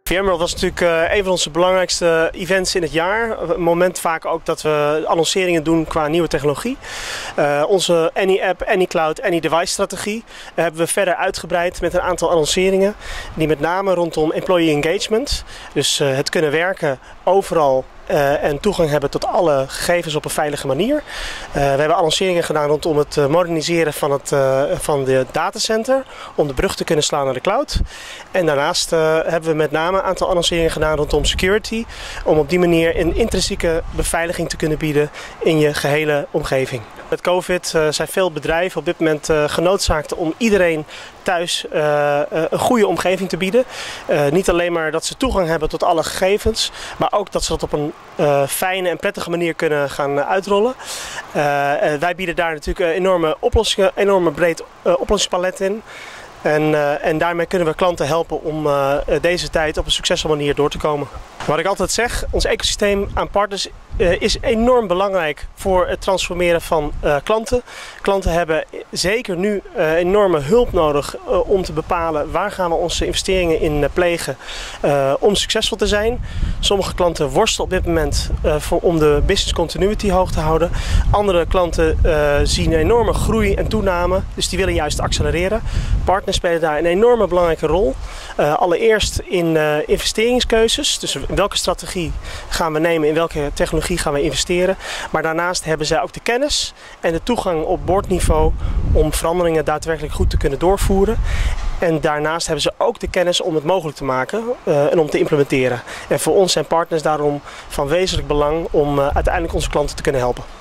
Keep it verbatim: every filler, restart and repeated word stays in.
VMworld was natuurlijk uh, een van onze belangrijkste events in het jaar. Een moment vaak ook dat we annonceringen doen qua nieuwe technologie. Uh, onze AnyApp, AnyCloud, AnyDevice strategie uh, hebben we verder uitgebreid met een aantal annonceringen. Die met name rondom employee engagement. Dus uh, het kunnen werken overal. Uh, en toegang hebben tot alle gegevens op een veilige manier. Uh, we hebben annonceringen gedaan rondom het uh, moderniseren van, het, uh, van de datacenter. Om de brug te kunnen slaan naar de cloud. En daarnaast uh, hebben we met name een aantal annonceringen gedaan rondom security. Om op die manier een intrinsieke beveiliging te kunnen bieden in je gehele omgeving. Met COVID uh, zijn veel bedrijven op dit moment uh, genoodzaakt om iedereen thuis uh, uh, een goede omgeving te bieden. Uh, niet alleen maar dat ze toegang hebben tot alle gegevens, maar ook dat ze dat op een uh, fijne en prettige manier kunnen gaan uh, uitrollen. Uh, uh, wij bieden daar natuurlijk een enorme oplossingen, enorme breed uh, oplossingspalet in. En, uh, en daarmee kunnen we klanten helpen om uh, deze tijd op een succesvolle manier door te komen. Wat ik altijd zeg, ons ecosysteem aan partners uh, is enorm belangrijk voor het transformeren van uh, klanten. Klanten hebben zeker nu uh, enorme hulp nodig uh, om te bepalen waar gaan we onze investeringen in uh, plegen uh, om succesvol te zijn. Sommige klanten worstelen op dit moment uh, voor, om de business continuity hoog te houden. Andere klanten uh, zien een enorme groei en toename, dus die willen juist accelereren. Partners spelen daar een enorme belangrijke rol. Uh, allereerst in uh, investeringskeuzes, dus welke strategie gaan we nemen, in welke technologie gaan we investeren. Maar daarnaast hebben zij ook de kennis en de toegang op boardniveau om veranderingen daadwerkelijk goed te kunnen doorvoeren. En daarnaast hebben ze ook de kennis om het mogelijk te maken uh, en om te implementeren. En voor ons zijn partners daarom van wezenlijk belang om uh, uiteindelijk onze klanten te kunnen helpen.